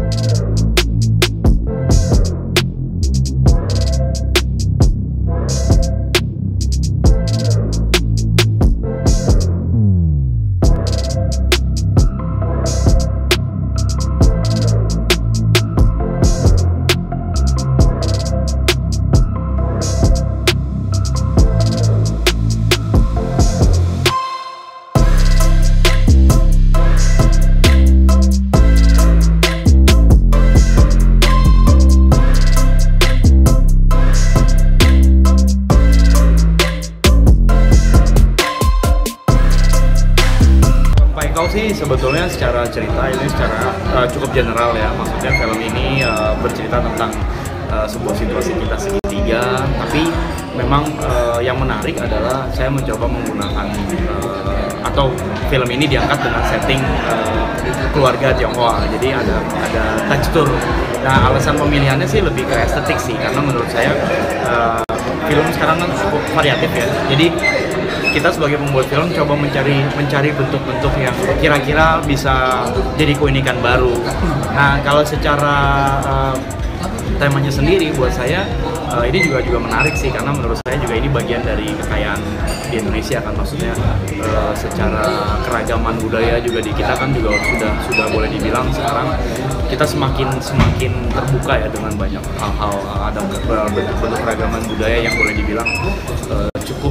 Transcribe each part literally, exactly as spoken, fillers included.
Kau sih sebetulnya secara cerita ini secara uh, cukup general ya, maksudnya film ini uh, bercerita tentang uh, sebuah situasi kita segitiga, tapi memang uh, yang menarik adalah saya mencoba menggunakan uh, atau film ini diangkat dengan setting uh, keluarga Tionghoa, jadi ada ada tekstur. Nah, alasan pemilihannya sih lebih ke estetik sih, karena menurut saya uh, film sekarang kan cukup variatif ya, jadi kita sebagai pembuat film coba mencari mencari bentuk-bentuk yang kira-kira bisa jadi keunikan baru. Nah, kalau secara uh, temanya sendiri buat saya uh, ini juga juga menarik sih, karena menurut saya juga ini bagian dari kekayaan di Indonesia kan, maksudnya uh, secara keragaman budaya juga di kita kan juga sudah sudah boleh dibilang sekarang kita semakin semakin terbuka ya dengan banyak hal-hal, ada bentuk-bentuk keragaman budaya yang boleh dibilang uh, cukup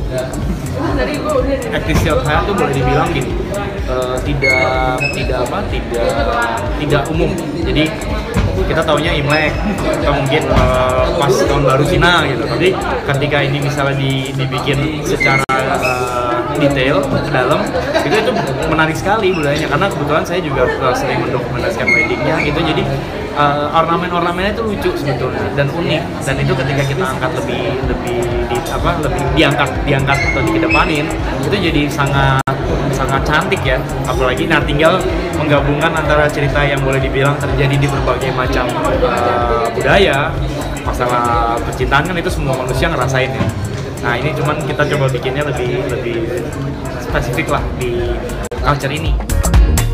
etnis saya tuh boleh dibilang gini, uh, tidak tidak apa tidak tidak umum. Jadi kita taunya Imlek atau mungkin uh, pas tahun baru Cina gitu, tapi ketika ini misalnya di, dibikin secara uh, detail ke dalam itu itu menarik sekali budayanya, karena kebetulan saya juga uh, sering mendokumentasikan weddingnya gitu, jadi uh, ornamen-ornamennya itu lucu sebetulnya dan unik, dan itu ketika kita angkat lebih lebih di, apa lebih diangkat diangkat atau dikedepanin itu jadi sangat sangat cantik ya, apalagi nah tinggal menggabungkan antara cerita yang boleh dibilang terjadi di berbagai macam uh, budaya. Masalah percintaan kan itu semua manusia ngerasain ya. Nah, ini cuman kita coba bikinnya lebih lebih spesifik lah di culture ini.